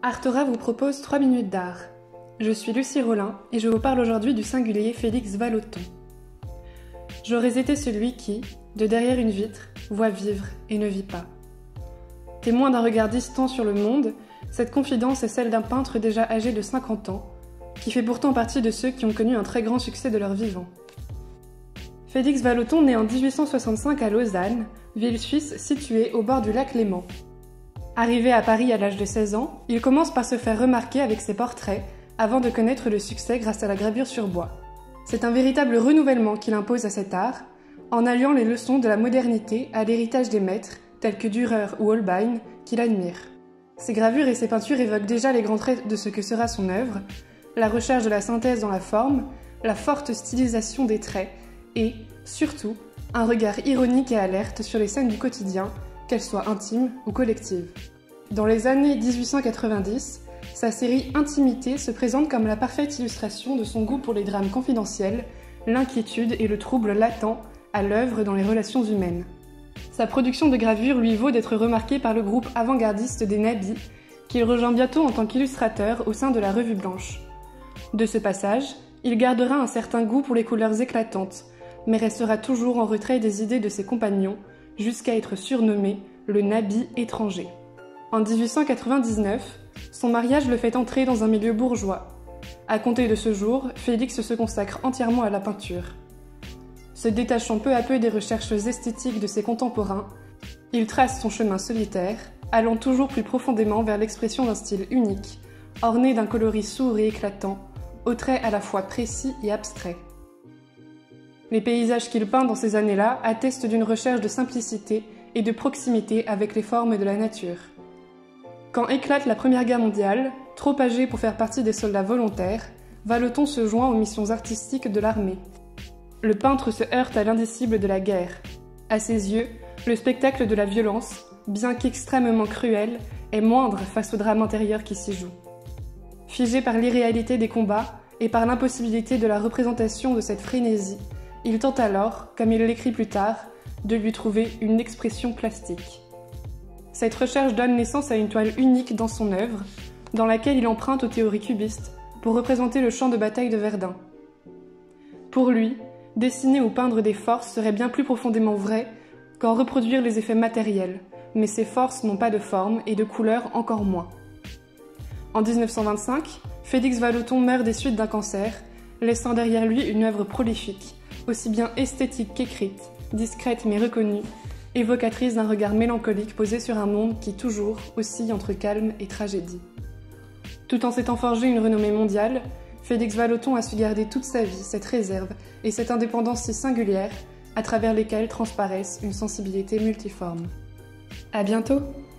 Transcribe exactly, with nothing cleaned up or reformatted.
Artora vous propose trois minutes d'art. Je suis Lucie Rollin et je vous parle aujourd'hui du singulier Félix Vallotton. J'aurais été celui qui, de derrière une vitre, voit vivre et ne vit pas. Témoin d'un regard distant sur le monde, cette confidence est celle d'un peintre déjà âgé de cinquante ans, qui fait pourtant partie de ceux qui ont connu un très grand succès de leur vivant. Félix Vallotton naît en dix-huit cent soixante-cinq à Lausanne, ville suisse située au bord du lac Léman. Arrivé à Paris à l'âge de seize ans, il commence par se faire remarquer avec ses portraits, avant de connaître le succès grâce à la gravure sur bois. C'est un véritable renouvellement qu'il impose à cet art, en alliant les leçons de la modernité à l'héritage des maîtres, tels que Dürer ou Holbein, qu'il admire. Ses gravures et ses peintures évoquent déjà les grands traits de ce que sera son œuvre, la recherche de la synthèse dans la forme, la forte stylisation des traits et, surtout, un regard ironique et alerte sur les scènes du quotidien, qu'elles soient intimes ou collectives. Dans les années dix-huit cent quatre-vingt-dix, sa série Intimité se présente comme la parfaite illustration de son goût pour les drames confidentiels, l'inquiétude et le trouble latent à l'œuvre dans les relations humaines. Sa production de gravures lui vaut d'être remarqué par le groupe avant-gardiste des Nabis, qu'il rejoint bientôt en tant qu'illustrateur au sein de la Revue Blanche. De ce passage, il gardera un certain goût pour les couleurs éclatantes, mais restera toujours en retrait des idées de ses compagnons, jusqu'à être surnommé le Nabi étranger. En dix-huit cent quatre-vingt-dix-neuf, son mariage le fait entrer dans un milieu bourgeois. À compter de ce jour, Félix se consacre entièrement à la peinture. Se détachant peu à peu des recherches esthétiques de ses contemporains, il trace son chemin solitaire, allant toujours plus profondément vers l'expression d'un style unique, orné d'un coloris sourd et éclatant, aux traits à la fois précis et abstraits. Les paysages qu'il peint dans ces années-là attestent d'une recherche de simplicité et de proximité avec les formes de la nature. Quand éclate la Première Guerre mondiale, trop âgé pour faire partie des soldats volontaires, Vallotton se joint aux missions artistiques de l'armée. Le peintre se heurte à l'indicible de la guerre. À ses yeux, le spectacle de la violence, bien qu'extrêmement cruel, est moindre face au drame intérieur qui s'y joue. Figé par l'irréalité des combats et par l'impossibilité de la représentation de cette frénésie, il tente alors, comme il l'écrit plus tard, de lui trouver une expression plastique. Cette recherche donne naissance à une toile unique dans son œuvre, dans laquelle il emprunte aux théories cubistes pour représenter le champ de bataille de Verdun. Pour lui, dessiner ou peindre des forces serait bien plus profondément vrai qu'en reproduire les effets matériels, mais ces forces n'ont pas de forme et de couleur encore moins. En mille neuf cent vingt-cinq, Félix Vallotton meurt des suites d'un cancer, laissant derrière lui une œuvre prolifique, aussi bien esthétique qu'écrite, discrète mais reconnue, évocatrice d'un regard mélancolique posé sur un monde qui toujours oscille entre calme et tragédie. Tout en s'étant forgé une renommée mondiale, Félix Vallotton a su garder toute sa vie cette réserve et cette indépendance si singulière, à travers lesquelles transparaissent une sensibilité multiforme. À bientôt!